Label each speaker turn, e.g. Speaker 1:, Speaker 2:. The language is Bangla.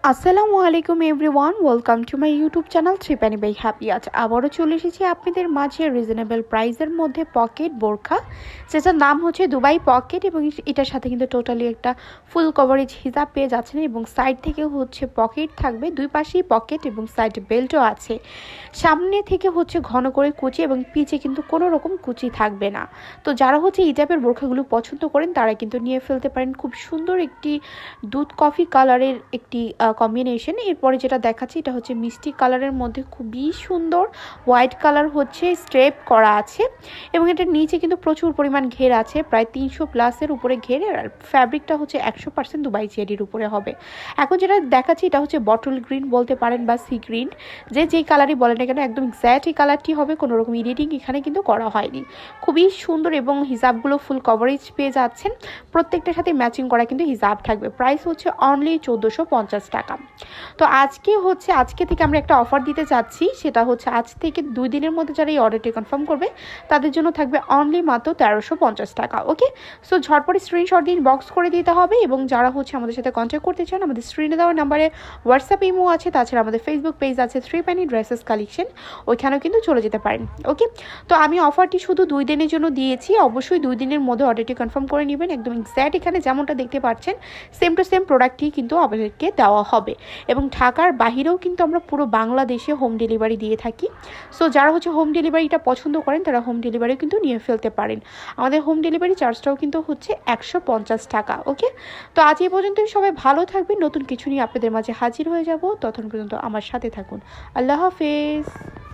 Speaker 1: আসসালামু আলাইকুম everyone, welcome to my YouTube channel থ্রিপ্যানি বাই হ্যাপি। আজ আবারও চলে এসেছি আপনাদের মাঝে রিজনেবল প্রাইসের মধ্যে পকেট বোরখা, যেটার নাম হচ্ছে দুবাই পকেট, এবং এটার সাথে কিন্তু টোটালি একটা ফুল কভারেজ হিজাব পেয়ে যাচ্ছেন এবং সাইড থেকে হচ্ছে পকেট থাকবে, দুই পাশেই পকেট এবং সাইড বেল্টও আছে। সামনে থেকে হচ্ছে ঘন করে কুচি এবং পিছে কিন্তু কোনো রকম কুচি থাকবে না। তো যারা হচ্ছে এই টাইপের বোরখাগুলো পছন্দ করেন তারা কিন্তু নিয়ে ফেলতে পারেন। খুব সুন্দর একটি দুধ কফি কালারের একটি কম্বিনেশন। এরপরে যেটা দেখাচ্ছি এটা হচ্ছে মিষ্টি কালারের মধ্যে খুবই সুন্দর হোয়াইট কালার হচ্ছে স্ট্রেপ করা আছে এবং এটার নিচে কিন্তু প্রচুর পরিমাণ ঘের আছে, প্রায় 300 প্লাসের উপরে ঘের। আর ফ্যাব্রিকটা হচ্ছে 100% দুবাই চেরির উপরে হবে। এখন যেটা দেখাচ্ছি এটা হচ্ছে বটল গ্রিন বলতে পারেন বা সি গ্রিন, যেই কালারই বলেন না কেন একদম এক্স্যাক্ট এই কালারটি হবে, কোনো রকম এডিটিং এখানে কিন্তু করা হয়নি। খুবই সুন্দর এবং হিজাবগুলো ফুল কভারেজ পেয়ে যাচ্ছেন, প্রত্যেকটার সাথে ম্যাচিং করা কিন্তু হিজাব থাকবে। প্রাইস হচ্ছে অনলি 1450 টাকা। তো আজকে থেকে আমরা একটা অফার দিতে চাচ্ছি, সেটা হচ্ছে আজ থেকে 2 দিনের মধ্যে যারা এই অর্ডারটি কনফার্ম করবে তাদের জন্য থাকবে অনলি মাত্র 1350 টাকা। ওকে, সো ঝটপট স্ক্রিনশট দিয়ে বক্স করে দিতে হবে। এবং যারা হচ্ছে আমাদের সাথে কন্ট্যাক্ট করতে চান আমাদের স্ক্রিনে দেওয়া নাম্বারে হোয়াটসঅ্যাপ ইমো আছে, তাছাড়া আমাদের ফেসবুক পেজ আছে থ্রিপ্যানি ড্রেসেস কালেকশন, ওইখানেও কিন্তু চলে যেতে পারেন। ওকে, তো আমি অফারটি শুধু 2 দিনের জন্য দিয়েছি, অবশ্যই 2 দিনের মধ্যে অর্ডারটি কনফার্ম করে নেবেন। একদম এক্স্যাক্ট এখানে যেমনটা দেখতে পাচ্ছেন সেম টু সেম প্রোডাক্টই কিন্তু আমাদেরকে দেওয়া হবে এবং ঢাকার বাহিরেও কিন্তু আমরা পুরো বাংলাদেশে হোম ডেলিভারি দিয়ে থাকি। সো যারা হচ্ছে হোম ডেলিভারিটা পছন্দ করেন তারা হোম ডেলিভারিও কিন্তু নিয়ে ফেলতে পারেন। আমাদের হোম ডেলিভারি চার্জটাও কিন্তু হচ্ছে 150 টাকা। ওকে, তো আজ এই পর্যন্তই। সবাই ভালো থাকবেন, নতুন কিছু নিয়ে আপনাদের মাঝে হাজির হয়ে যাব। ততক্ষণ পর্যন্ত আমার সাথে থাকুন। আল্লাহ হাফেজ।